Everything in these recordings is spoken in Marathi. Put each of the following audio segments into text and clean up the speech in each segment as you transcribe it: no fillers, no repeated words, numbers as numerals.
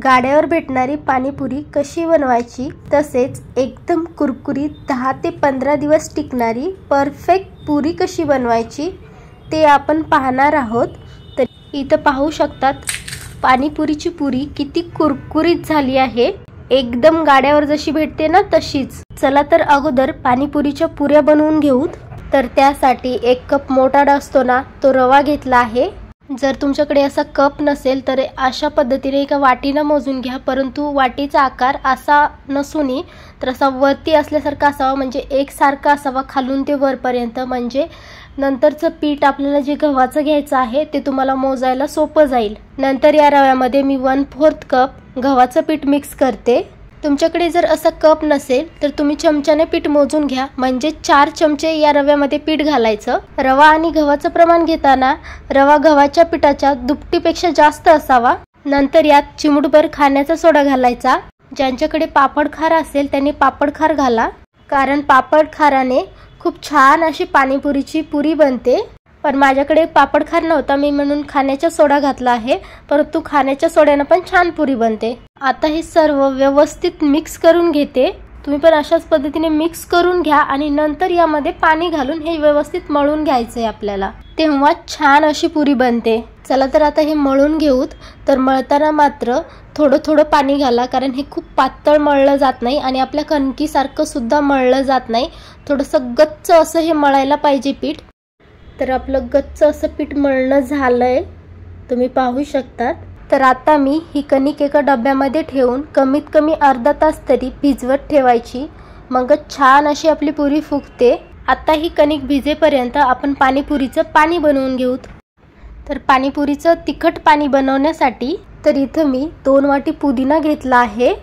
गाड्यावर भेटणारी पाणीपुरी कशी बनवायची, तसेच एकदम कुरकुरीत 10 ते 15 दिवस टिकणारी परफेक्ट पुरी कशी बनवायची ते आपण पाहणार आहोत। तर इथं पाहू शकतात पाणीपुरीची पुरी किती कुरकुरीत झाली आहे, एकदम गाड्यावर जशी भेटते ना तशीच। चला तर अगोदर पाणीपुरीच्या पुऱ्या बनवून घेऊ। तर त्यासाठी 1 कप मोठा असतो ना तो रवा घेतला आहे। जर तुमच्याकडे असा कप नसेल तर अशा पद्धतीने एका वाटीने मोजून घ्या, परंतु वाटीचा आकार असा नसूनी तर असा वरती असल्यासारखा असावा, म्हणजे एकसारखा असावा खालून ते वरपर्यंत, म्हणजे नंतरचं पीठ आपल्याला जे गव्हाचं घ्यायचं आहे ते तुम्हाला मोजायला सोपं जाईल। नंतर या रव्यामध्ये मी 1/4 कप गव्हाचं पीठ मिक्स करते। तुमच्याकडे जर असा कप नसेल तर तुम्ही चमच्याने पीठ मोजून घ्या, म्हणजे 4 चमचे या रव्यामध्ये पीठ घालायचं। रवा आणि गव्हाचं प्रमाण घेताना रवा गव्हाच्या पिठाच्या दुपटीपेक्षा जास्त असावा। नंतर यात चिमूटभर खाण्याचा सोडा घालायचा। ज्यांच्याकडे पापड खार असेल त्यांनी पापड खार घाला, कारण पापड खाराने खूप छान अशी पाणीपुरीची पुरी बनते। पण माझ्याकडे पापड खार नव्हता, मी म्हणून खाण्याचा सोडा घातला आहे, परंतु खाण्याच्या सोड्याने पण छान पुरी बनते। आता हे सर्व व्यवस्थित मिक्स करून घेते। तुम्ही पण अशाच पद्धतीने मिक्स करून घ्या आणि नंतर यामध्ये पाणी घालून हे व्यवस्थित मळून घ्यायचंय आपल्याला, तेव्हा छान अशी पुरी बनते। चला तर आता हे मळून घेऊत। तर मळताना मात्र थोडं थोडं पाणी घाला, कारण हे खूप पातळ मळलं जात नाही आणि आपल्या कणकीसारखं सुद्धा मळलं जात नाही। थोडंसं गच्च असं हे मळायला पाहिजे पीठ। तर आपलं गच्च असं पीठ मळणं झालंय, तुम्ही पाहू शकतात। तर आता मी ही कणिक एका डब्यामध्ये ठेवून कमीत कमी अर्धा तास तरी भिजवत ठेवायची, मग छान अशी आपली पुरी फुगते। आता ही कणिक भिजेपर्यंत आपण पाणीपुरीचं पाणी बनवून घेऊ। तर पाणीपुरीचं तिखट पाणी बनवण्यासाठी तर इथं मी 2 वाटी पुदिना घेतला आहे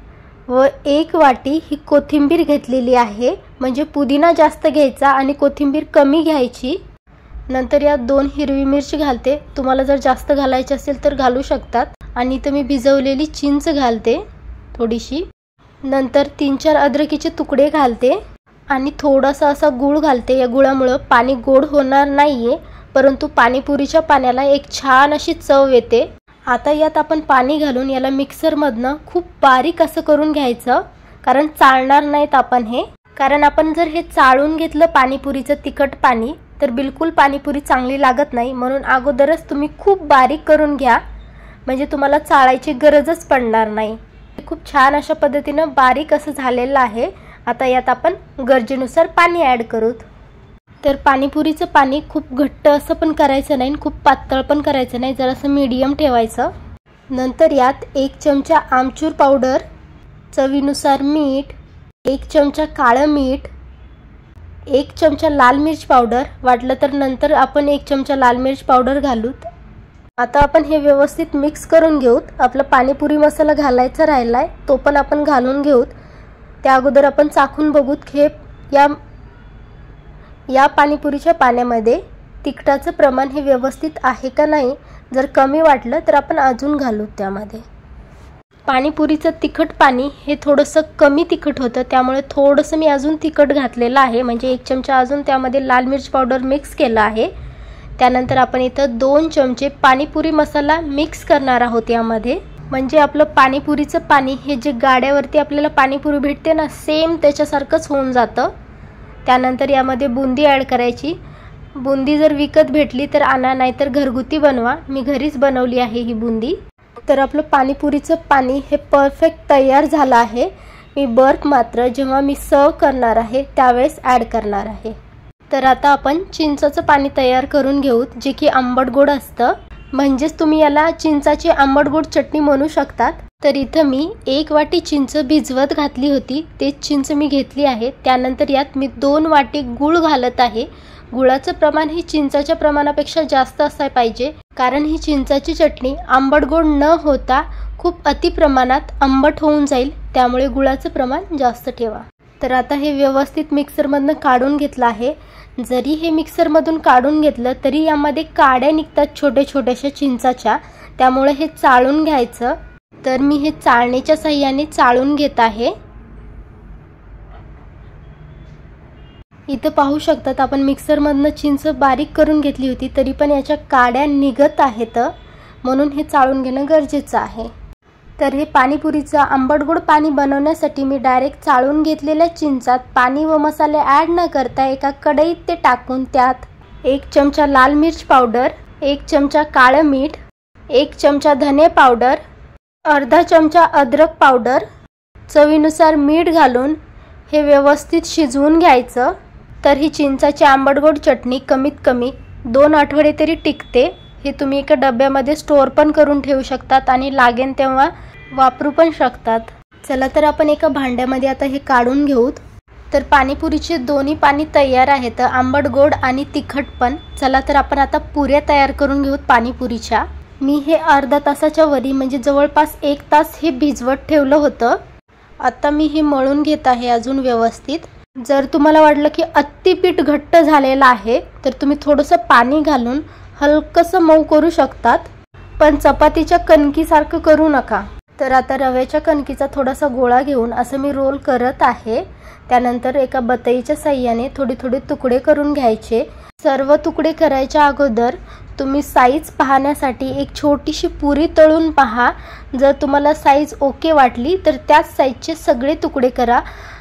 व 1 वाटी ही कोथिंबीर घेतलेली आहे, म्हणजे पुदिना जास्त घ्यायचा आणि कोथिंबीर कमी घ्यायची। नंतर यात 2 हिरवी मिरची घालते, तुम्हाला जर जास्त घालायची असेल तर घालू शकतात। आणि इथं मी भिजवलेली चिंच घालते थोडीशी। नंतर 3-4 अद्रकीचे तुकडे घालते आणि थोडासा असा गूळ घालते। या गुळामुळे पाणी गोड होणार नाहीये, परंतु पाणीपुरीच्या पाण्याला एक छान अशी चव येते। आता यात आपण पाणी घालून याला मिक्सरमधनं खूप बारीक असं करून घ्यायचं, कारण चाळणार नाहीत आपण हे, कारण आपण जर हे चाळून घेतलं पाणीपुरीचं तिखट पाणी तर बिलकुल पाणीपुरी चांगली लागत नाही। म्हणून अगोदरच तुम्ही खूप बारीक करून घ्या, म्हणजे तुम्हाला चाळायची गरजच पडणार नाही। खूप छान अशा पद्धतीनं बारीक असं झालेलं आहे। आता यात आपण गरजेनुसार पाणी ॲड करू। तर पाणीपुरीचं पाणी खूप घट्ट असं पण करायचं नाही, खूप पातळ पण करायचं नाही, जरासं मीडियम ठेवायचं। नंतर यात 1 चमचा आमचूर पावडर, चवीनुसार मीठ, 1 चमचा काळं मीठ, 1 चमचा लाल मिर्च पावडर, वाटलं तर नंतर आपण 1 चमचा लाल मिर्च पावडर घालूत। आता आपण हे व्यवस्थित मिक्स करून घेऊत। आपला पाणीपुरी मसाला घालायचा राहिलाय, तो पण आपण घालून घेऊत। त्या अगोदर आपण चाखून बघूत की या पाणीपुरीच्या पाण्यामध्ये तिखटाचं प्रमाण हे व्यवस्थित आहे का नाही। जर कमी वाटलं तर आपण अजून घालू त्यामध्ये। पाणीपुरीचं तिखट पाणी हे थोडंसं कमी तिखट होतं, त्यामुळे थोडंसं मी अजून तिखट घातलेलं आहे, म्हणजे 1 चमचा अजून त्यामध्ये लाल मिर्च पावडर मिक्स केला आहे। त्यानंतर आपण इथं 2 चमचे पाणीपुरी मसाला मिक्स करणार आहोत यामध्ये, म्हणजे आपलं पाणीपुरीचं पाणी हे जे गाड्यावरती आपल्याला पाणीपुरी भेटते ना सेम त्याच्यासारखंच होऊन जातं। त्यानंतर यामध्ये बुंदी ॲड करायची। बुंदी जर विकत भेटली तर आणा, नाहीतर घरगुती बनवा, मी घरीच बनवली आहे ही बुंदी। तर आपलं पाणीपुरीचं पाणी हे परफेक्ट तयार झालं आहे। मी बर्फ मात्र जेव्हा मी सर्व करणार आहे त्यावेळेस ॲड करणार आहे। तर आता आपण चिंचाचं पाणी तयार करून घेऊ, जे की आंबट गोड असतं, म्हणजेच तुम्ही याला चिंचाची आंबट गोड चटणी म्हणू शकतात। तर इथं मी 1 वाटी चिंच भिजवत घातली होती, तेच चिंच मी घेतली आहे। त्यानंतर यात मी 2 वाटी गूळ घालत आहे। गुळाचं प्रमाण ही चिंचाच्या प्रमाणापेक्षा जास्त असायला पाहिजे, कारण ही चिंचाची चटणी आंबट गोड न होता खूप अति प्रमाणात आंबट होऊन जाईल, त्यामुळे गुळाचं प्रमाण जास्त ठेवा। तर आता हे व्यवस्थित मिक्सरमधनं काढून घेतलं आहे। जरी हे मिक्सरमधून काढून घेतलं तरी यामध्ये काड्या निघतात छोट्या छोट्याशा चिंचाच्या, त्यामुळे हे चाळून घ्यायचं। तर मी हे चाळणीच्या साहाय्याने चाळून घेत आहे। इथं पाहू शकतात आपण मिक्सरमधनं चिंच बारीक करून घेतली होती, तरी पण याच्या काड्या निघत आहेत, म्हणून हे चाळून घेणं गरजेचं आहे। तर हे पाणीपुरीचं आंबट गोड पाणी बनवण्यासाठी मी डायरेक्ट चाळून घेतलेल्या चिंचात पाणी व मसाले ॲड न करता एका कढईत ते टाकून त्यात 1 चमचा लाल मिर्च पावडर, 1 चमचा काळं मीठ, 1 चमचा धने पावडर, अर्धा चमचा अद्रक पावडर, चवीनुसार मीठ घालून हे व्यवस्थित शिजवून घ्यायचं। तर ही चिंचाची आंबट गोड चटणी कमीत कमी 2 आठवडे तरी टिकते। हे तुम्ही एका डब्यामध्ये स्टोअर पण करून ठेवू शकतात आणि लागेल तेव्हा वापरू पण शकतात। चला तर आपण एका भांड्यामध्ये आता हे काढून घेऊ। तर पाणीपुरीचे दोन्ही पाणी तयार आहेत, आंबट गोड आणि तिखट पण। चला तर आपण आता पुऱ्या तयार करून घेऊ पाणीपुरीच्या। मी हे अर्धा तासाच्या वरी म्हणजे जवळपास 1 तास हे भिजवत ठेवलं होतं। आता मी हे मळून घेत आहे अजून व्यवस्थित। जर तुम्हाला वाटलं की अति पीठ घट्ट झालेलं आहे तर तुम्ही थोडंसं पाणी घालून हलकंसं मऊ करू शकतात, पण चपातीच्या कणकीसारखं करू नका। तर आता रव्याच्या कणकीचा थोडासा गोळा घेऊन असं मी रोल करत आहे। त्यानंतर एका बतईच्या साहाय्याने थोडे थोडे तुकडे करून घ्यायचे। सर्व तुकडे करायच्या अगोदर तुम्ही साईज पाहण्यासाठी एक छोटीशी पुरी तळून पहा। जर तुम्हाला साईज ओके वाटली तर त्याच साईजचे सगळे तुकडे करा।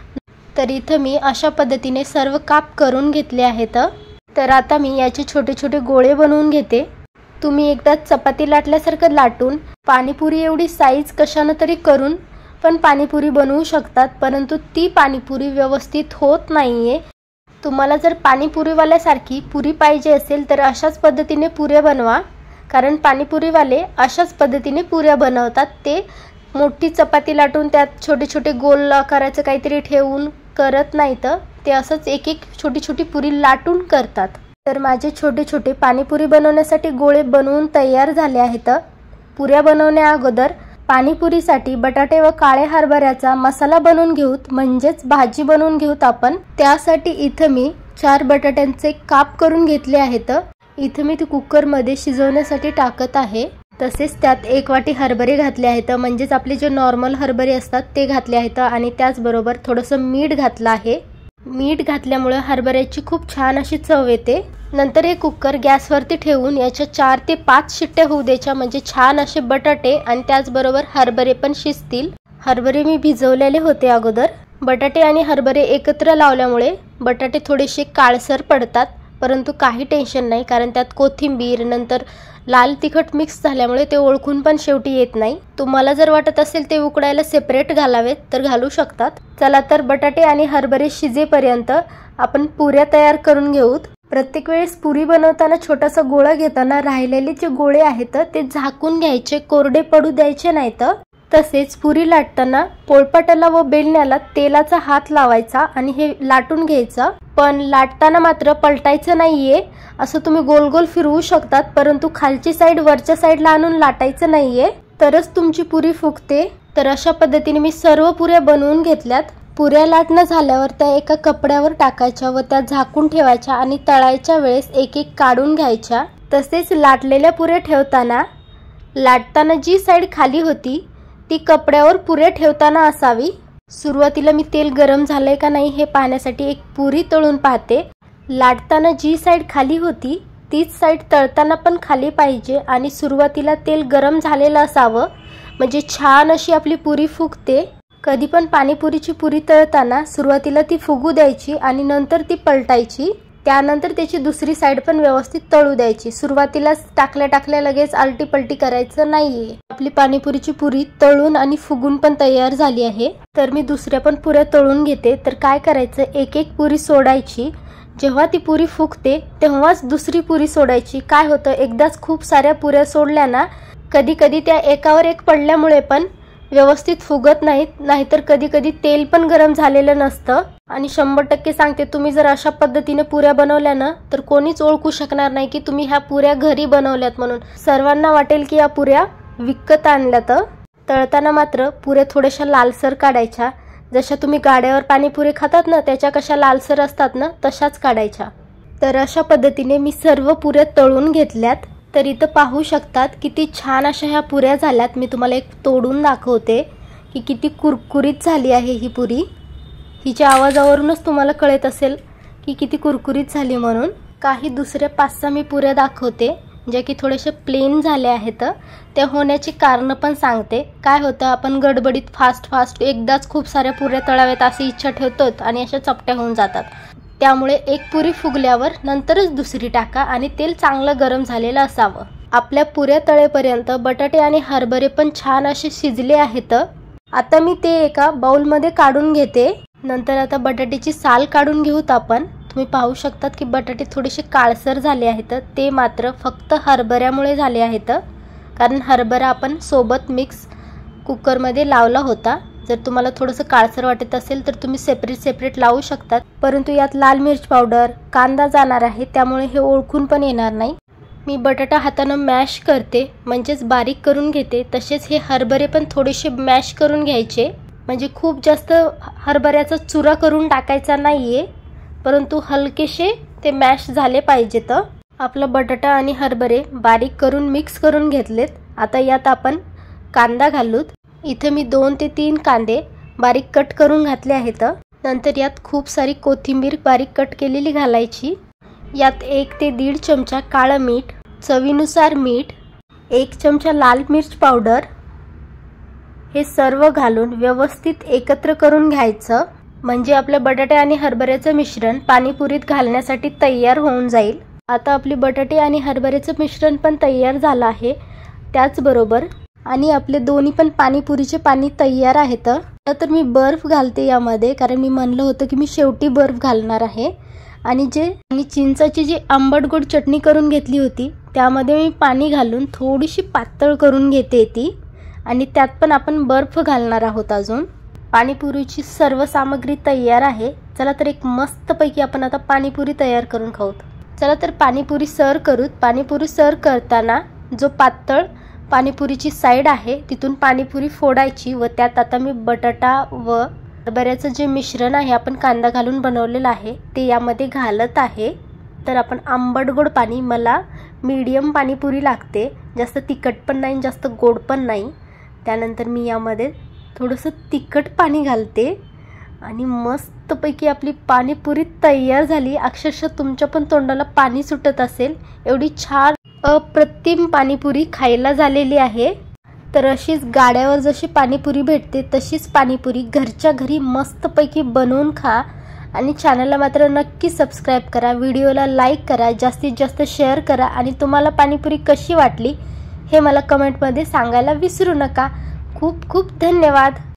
तर इथं मी अशा पद्धतीने सर्व काप करून घेतले आहेत। तर आता मी याचे छोटे छोटे गोळे बनवून घेते। तुम्ही एकदा चपाती लाटल्यासारखं लाटून पाणीपुरी एवढी साईज कशानं तरी करून पण पाणीपुरी बनवू शकतात, परंतु ती पाणीपुरी व्यवस्थित होत नाहीये। तुम्हाला जर पाणीपुरीवाल्यासारखी पुरी पाहिजे असेल तर अशाच पद्धतीने पुऱ्या बनवा, कारण पाणीपुरीवाले अशाच पद्धतीने पुऱ्या बनवतात। ते मोठी चपाती लाटून त्यात छोटे छोटे गोल आकाराचं काहीतरी ठेवून करत नाहीत, ते असंच एक एक छोटी छोटी पुरी लाटून करतात। तर माझे छोटे छोटे पाणीपुरी बनवण्यासाठी गोळे बनवून तयार झाले आहेत। पुऱ्या बनवण्या अगोदर पाणीपुरीसाठी बटाटे व काळे हरभऱ्याचा मसाला बनवून घेऊत, म्हणजेच भाजी बनवून घेऊत आपण। त्यासाठी इथं मी 4 बटाट्यांचे काप करून घेतले आहेत। इथं मी ते कुकरमध्ये शिजवण्यासाठी टाकत आहे। तसेच त्यात 1 वाटी हरभरे घातले आहेत, म्हणजेच आपले जे नॉर्मल हरभरे असतात ते घातले आहेत आणि त्याचबरोबर थोडंसं मीठ घातलं आहे। मीठ घातल्यामुळे हरभऱ्याची खूप छान अशी चव येते। नंतर हे कुकर गॅसवरती ठेवून याच्या 4 ते 5 शिट्ट्या होऊ द्यायच्या, म्हणजे छान असे बटाटे आणि त्याचबरोबर हरभरे पण शिजतील। हरभरे मी भिजवलेले होते अगोदर। बटाटे आणि हरभरे एकत्र लावल्यामुळे बटाटे थोडेसे काळसर पडतात, परंतु काही टेन्शन नाही, कारण त्यात कोथिंबीर नंतर लाल तिखट मिक्स झाल्यामुळे ते ओळखून पण शेवटी येत नाही। तुम्हाला जर वाटत असेल ते उकडायला सेपरेट घालावेत तर घालू शकतात। चला तर बटाटे आणि हरभरे शिजेपर्यंत आपण पुऱ्या तयार करून घेऊत। प्रत्येक वेळेस पुरी बनवताना छोटासा गोळा घेताना राहिलेले जे गोळे आहेत ते झाकून घ्यायचे, कोरडे पडू द्यायचे नाहीत। तसेच पुरी लाटताना पोळपाटाला व बेलण्याला तेलाचा हात लावायचा आणि हे लाटून घ्यायचं, पण लाटताना मात्र पलटायचं नाहीये। असं तुम्ही गोल गोल फिरवू शकतात, परंतु खालची साईड वरच्या साईडला आणून लाटायचं नाहीये, तरच तुमची पुरी फुगते। तर अशा पद्धतीने मी सर्व पुऱ्या बनवून घेतल्यात। पुऱ्या लाटणं झाल्यावर त्या एका कपड्यावर टाकायच्या व त्या झाकून ठेवायच्या आणि तळायच्या वेळेस एक एक काढून घ्यायच्या। तसेच लाटलेल्या पुऱ्या ठेवताना लाटताना जी साईड खाली होती ती कपड्यावर पुऱ्या ठेवताना असावी। सुरुवातीला मी तेल गरम झालंय का नाही हे पाहण्यासाठी एक पुरी तळून पाहते। लाटताना जी साईड खाली होती तीच साईड तळताना पण खाली पाहिजे आणि सुरुवातीला तेल गरम झालेलं असावं, म्हणजे छान अशी आपली पुरी फुगते। कधी पण पाणीपुरीची पुरी तळताना सुरुवातीला ती फुगू द्यायची आणि नंतर ती पलटायची, त्यानंतर त्याची दुसरी साईड पण व्यवस्थित तळू द्यायची। सुरुवातीलाच टाकल्या लगेच आलटी पलटी करायचं नाहीये। आपली पाणीपुरीची पुरी तळून आणि फुगून पण तयार झाली आहे। तर मी दुसऱ्या पण पुऱ्या तळून घेते। तर काय करायचं, एक एक पुरी सोडायची। जेव्हा ती पुरी फुगते तेव्हाच दुसरी पुरी सोडायची। काय होतं, एकदाच खूप साऱ्या पुऱ्या सोडल्या ना कधी कधी त्या एकावर एक पडल्यामुळे पण व्यवस्थित फुगत नाहीत, नाहीतर कधी कधी तेल पण गरम झालेलं नसतं। आणि 100% सांगते, तुम्ही जर अशा पद्धतीने पुऱ्या बनवल्या ना तर कोणीच ओळखू शकणार नाही की तुम्ही ह्या पुऱ्या घरी बनवल्यात म्हणून। सर्वांना वाटेल की या पुऱ्या विकत आणल्यात। तळताना मात्र पुऱ्या थोड्याशा लालसर काढायच्या, जशा तुम्ही गाड्यावर पाणीपुरी खातात ना त्याच्या कशा लालसर असतात ना तशाच काढायच्या। तर अशा पद्धतीने मी सर्व पुऱ्या तळून घेतल्यात। तर इथं पाहू शकतात किती छान अशा ह्या पुऱ्या झाल्यात। मी तुम्हाला एक तोडून दाखवते की किती कुरकुरीत झाली आहे ही पुरी। हिच्या आवाजावरूनच तुम्हाला कळत असेल की किती कुरकुरीत झाली म्हणून। काही दुसऱ्या 5-6 मी पुऱ्या दाखवते जे की थोडेसे प्लेन झाले आहेत ते होण्याची कारण पण सांगते. काय होतं, आपण गडबडीत फास्ट एकदाच खूप साऱ्या पुऱ्या तळाव्यात अशी इच्छा ठेवतो आणि अशा चपट्या होऊन जातात. त्यामुळे एक पुरी फुगल्यावर नंतरच दुसरी टाका आणि तेल चांगलं गरम झालेलं असावं. आपल्या पुऱ्या तळेपर्यंत बटाटे आणि हरभरे पण छान असे शिजले आहेत. आता मी ते एका बाउलमध्ये काढून घेते. नंतर आता बटाट्याची साल काढून घेऊत आपण. तुम्ही पाहू शकतात की बटाटे थोडेसे काळसर झाले आहेत. ते मात्र फक्त हरभऱ्यामुळे झाले आहेत, कारण हरभरा आपण सोबत मिक्स कुकरमध्ये लावला होता. जर तुम्हाला थोडंसं काळसर वाटत असेल तर तुम्ही सेपरेट लावू शकतात, परंतु यात लाल मिर्च पावडर, कांदा जाणार आहे, त्यामुळे हे ओळखून पण येणार नाही. मी बटाटा हाताने मॅश करते, म्हणजेच बारीक करून घेते. तसेच हे हरभरे पण थोडेसे मॅश करून घ्यायचे, म्हणजे खूप जास्त हरभऱ्याचा चुरा करून टाकायचा नाहीये, परंतु हलकेसे ते मॅश झाले पाहिजेत. आपला बटाटा आणि हरभरे बारीक करून मिक्स करून घेतलेत. आता यात आपण कांदा घालूत. इथे मी 2 ते 3 कांदे बारीक कट करून घातले आहेत. नंतर यात खूप सारी कोथिंबीर बारीक कट केलेली घालायची. यात 1 ते 1.5 चमचा काळं मीठ, चवीनुसार मीठ, 1 चमचा लाल मिर्च पावडर, हे सर्व घालून व्यवस्थित एकत्र करून घ्यायचं, म्हणजे आपल्या बटाटे आणि हरभऱ्याचं मिश्रण पाणीपुरीत घालण्यासाठी तयार होऊन जाईल. आता आपली बटाटे आणि हरभऱ्याचं मिश्रण पण तयार झालं आहे. त्याचबरोबर आणि आपले दोन्ही पण पाणीपुरीचे पाणी तयार आहेत. तर मी बर्फ घालते यामध्ये, कारण मी म्हणलं होतं की मी शेवटी बर्फ घालणार आहे. आणि चिंचाची जी आंबट गोड चटणी करून घेतली होती त्यामध्ये मी पाणी घालून थोडीशी पातळ करून घेते ती, आणि त्यात पण आपण बर्फ घालणार आहोत. अजून पाणीपुरीची सर्व सामग्री तयार आहे. चला तर एक मस्तपैकी आपण आता पाणीपुरी तयार करून खाऊत. चला तर पाणीपुरी सर्व करूत. पाणीपुरी सर्व करताना जो पातळ पाणीपुरीची साईड आहे तिथून पाणीपुरी फोडायची व त्यात आता मी बटाटा व हरभऱ्याचं जे मिश्रण आहे आपण कांदा घालून बनवलेलं आहे ते यामध्ये घालत आहे. तर आपण आंबट गोड पाणी, मला मीडियम पाणीपुरी लागते, जास्त तिखट पण नाही जास्त गोड पण नाही. त्यानंतर मी यामध्ये थोडंसं तिखट पाणी घालते आणि मस्तपैकी आपली पाणीपुरी तयार झाली. अक्षरशः तुमच्या पण तोंडाला पाणी सुटत असेल, एवढी छान अप्रतिम पाणीपुरी खायला झालेली आहे. तर अशीच गाड्यावर जशी पाणीपुरी भेटते तशीच पाणीपुरी घरच्या घरी मस्तपैकी बनवून खा. आणि चॅनलला मात्र नक्की सबस्क्राईब करा, व्हिडिओला लाईक करा, जास्तीत जास्त शेअर करा आणि तुम्हाला पाणीपुरी कशी वाटली हे मला कमेंटमध्ये सांगायला विसरू नका. खूप खूप धन्यवाद.